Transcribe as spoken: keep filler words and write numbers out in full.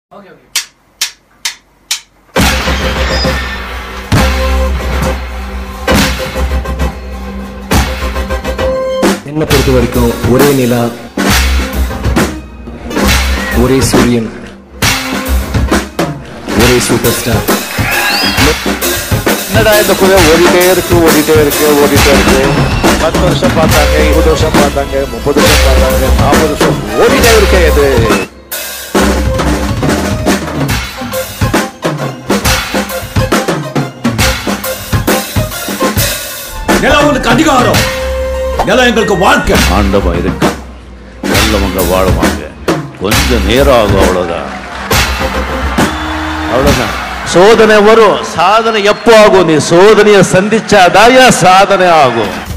Okay okay என்ன பொறுத்த வரைக்கும் ஒரே நிலா, ஒரே சூரியன், ஒரே சூப்பர் ஸ்டார். என்னடா இந்த குதிரை ஓடிட்டே இருக்கு ஓடிட்டே இருக்கு ஓடிட்டே இருக்கு. பத்து வருஷம் பார்த்தாங்க, இருபது வருஷம் பார்த்தாங்க, முப்பது வருஷம் பார்த்தாங்க, நாற்பது வருஷம் ஓடிட்டே இருக்கு. இது நிலம் உங்களுக்கு அதிகாரம், நிலம் எங்களுக்கு வாழ்க்கை. ஆண்டவன் இருக்கா, நல்லவங்க வாழுவாங்க. கொஞ்சம் நேரம் ஆகும், அவ்வளவுதான் அவ்வளவுதான். சோதனை வரும், சாதனை எப்போ ஆகும்? நீ சோதனையை சந்திச்சாதாயா சாதனை ஆகும்.